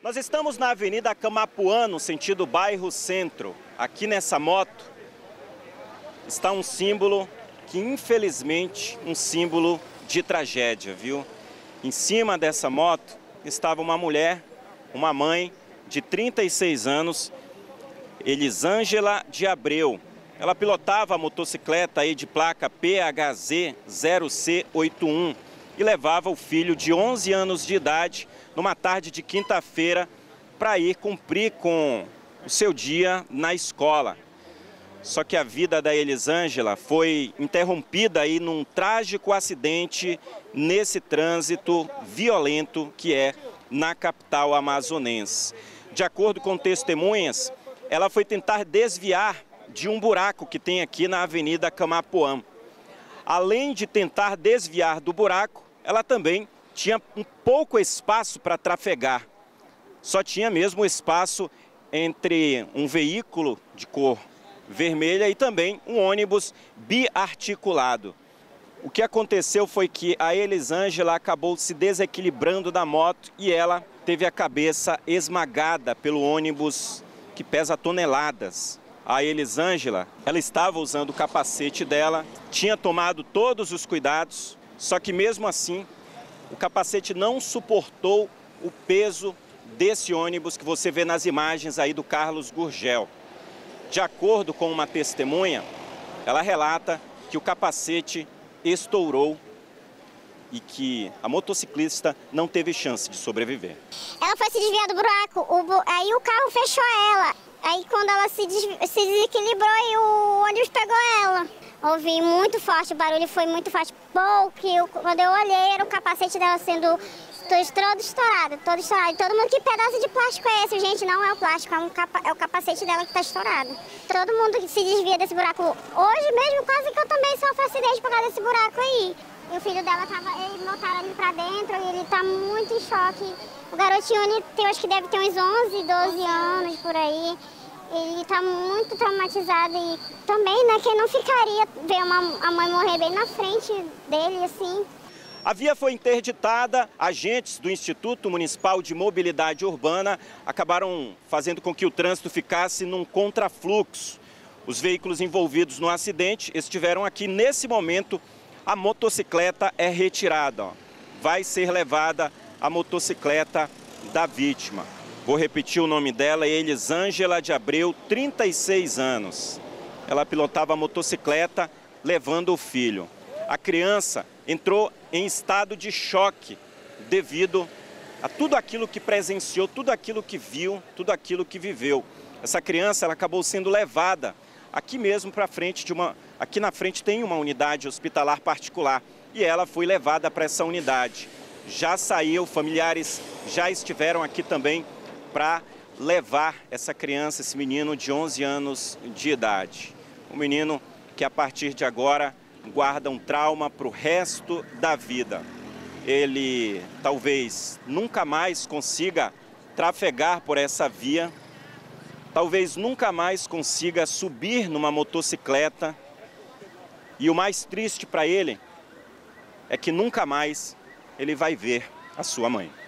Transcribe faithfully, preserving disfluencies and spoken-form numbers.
Nós estamos na Avenida Camapuã, no sentido bairro Centro. Aqui nessa moto está um símbolo que, infelizmente, um símbolo de tragédia, viu? Em cima dessa moto estava uma mulher, uma mãe de trinta e seis anos, Elisângela de Abreu. Ela pilotava a motocicleta aí de placa P H Z zero C oitenta e um e levava o filho de onze anos de idade numa tarde de quinta-feira para ir cumprir com o seu dia na escola. Só que a vida da Elisângela foi interrompida aí num trágico acidente nesse trânsito violento que é na capital amazonense. De acordo com testemunhas, ela foi tentar desviar de um buraco que tem aqui na Avenida Camapuã. Além de tentar desviar do buraco, ela também tinha um pouco espaço para trafegar. Só tinha mesmo espaço entre um veículo de cor vermelha e também um ônibus biarticulado. O que aconteceu foi que a Elisângela acabou se desequilibrando da moto e ela teve a cabeça esmagada pelo ônibus que pesa toneladas. A Elisângela, ela estava usando o capacete dela, tinha tomado todos os cuidados, só que mesmo assim o capacete não suportou o peso desse ônibus que você vê nas imagens aí do Carlos Gurgel. De acordo com uma testemunha, ela relata que o capacete estourou e que a motociclista não teve chance de sobreviver. Ela foi se desviar do buraco, o bu... aí o carro fechou ela. Aí quando ela se, des... se desequilibrou e o ônibus pegou ela. Ouvi muito forte, o barulho foi muito forte. Pouco, eu... quando eu olhei era o capacete dela sendo todo estourado, todo estourado. E todo mundo, que pedaço de plástico é esse? Gente, não é o plástico, é, um capa... é o capacete dela que está estourado. Todo mundo que se desvia desse buraco. Hoje mesmo quase que eu também sofro acidente por causa desse buraco aí. E o filho dela tava, eles botaram ele pra dentro e ele tá muito em choque. O garotinho, ele tem, acho que deve ter uns onze, doze anos por aí. Ele tá muito traumatizado e também, né, quem não ficaria ver uma, a mãe morrer bem na frente dele, assim. A via foi interditada, agentes do Instituto Municipal de Mobilidade Urbana acabaram fazendo com que o trânsito ficasse num contrafluxo. Os veículos envolvidos no acidente estiveram aqui nesse momento. A motocicleta é retirada, ó. Vai ser levada a motocicleta da vítima. Vou repetir o nome dela, Elisângela de Abreu, trinta e seis anos. Ela pilotava a motocicleta levando o filho. A criança entrou em estado de choque devido a tudo aquilo que presenciou, tudo aquilo que viu, tudo aquilo que viveu. Essa criança, ela acabou sendo levada aqui mesmo para frente de uma... Aqui na frente tem uma unidade hospitalar particular e ela foi levada para essa unidade. Já saiu, familiares já estiveram aqui também para levar essa criança, esse menino de onze anos de idade. Um menino que a partir de agora guarda um trauma para o resto da vida. Ele talvez nunca mais consiga trafegar por essa via, talvez nunca mais consiga subir numa motocicleta. E o mais triste para ele é que nunca mais ele vai ver a sua mãe.